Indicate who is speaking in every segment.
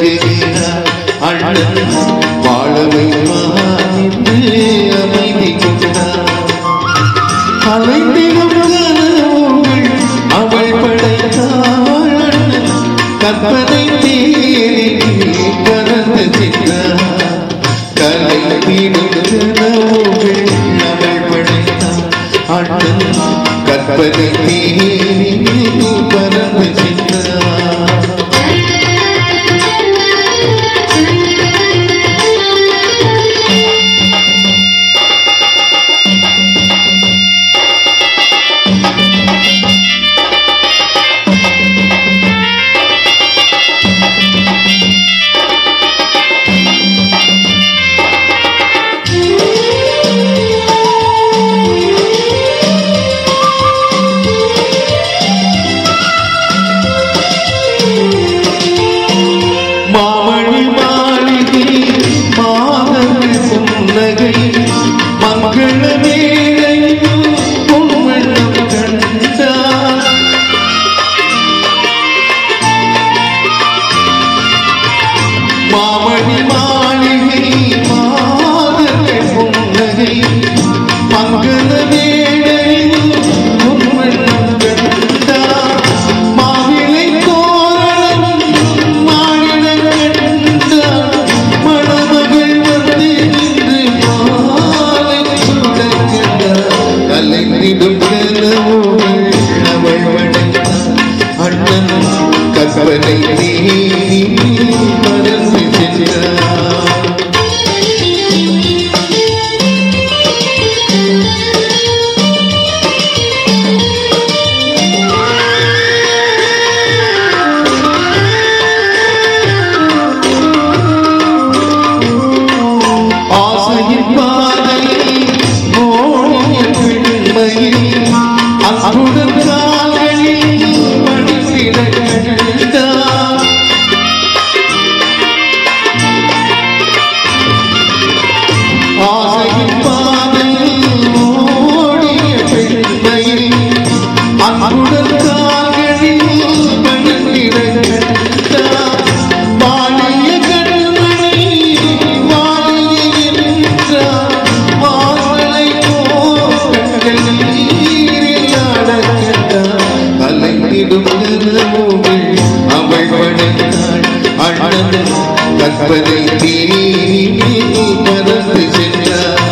Speaker 1: சொல்லுகிறார் அண்ணன் வாழவை மாநின்று அமைதி கொண்டார். அலைந்திடும் கனவுகள் அவள் படைத்தாள் அண்ணன் கற்பனை தேடி பறந்து சென்றார். கலைந்திடும் கனவுகள் அவள் படைத்தாள் அண்ணன் கற்பனை தேடி பறந்து சென்றார். மாமணி மாளிகை மாதங்கள் புன்னகை மங்கள வேளையில் பொன்வண்ணம் கண்டார். மாமணி மாளிகை மாதங்கள் புன்னகை மங்கள வேளையில் பொன்வண்ணம் கண்டார். மாவிளை தோரணம் மணமகள் வந்து நின்று மாலை சுடக்கின்றார். கலைந்திடும் கனவுகள் அவள் படைத்தாள் அண்ணன் கற்பனை தேடி பறந்து சென்றார். ஆசையின் பாதையில் ஓடிய பெண்மையில் அன்புடன் கால்களில் படித்திட கண்டார். ஆசையின் பாதையில் ஓடிய பெண்மையில் அன்புடன் கால்களில் படித்திட கண்டார். வாழிய கண்மணி வாழிய என்றார். வாசலை போக்கண்கள் நீரில் அடக்கின்றார். கலைந்திடும் கனவுகள் அவள் படைத்தாள் அண்ணன் கற்பனை தேடி பறந்து சென்றார்.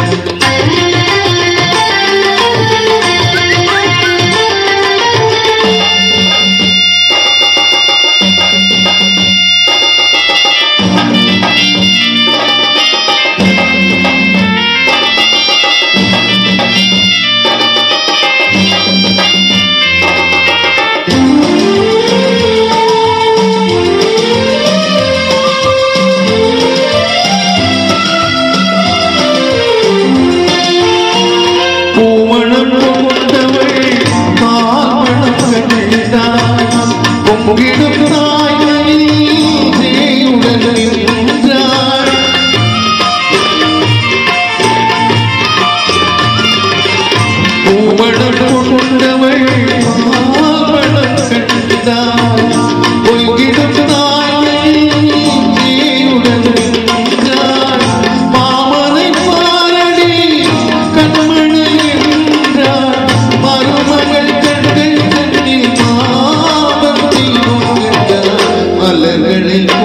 Speaker 1: பூமணம் கொண்டவள் காமணம் கண்டாள். பொங்கிடும் தாய்மையில் ஜெயுடன் நின்றாள். பூமணம் கொண்டவள் காமணம் கண்டாள். பொங்கிடும் தாய்மையில் ஜெயுடன் நின்றாள். மாமனை பாரடி கண்மணி என்றார். மருமகள் கண்கள் கண்ணில் மாபத்தில் மலர்களில்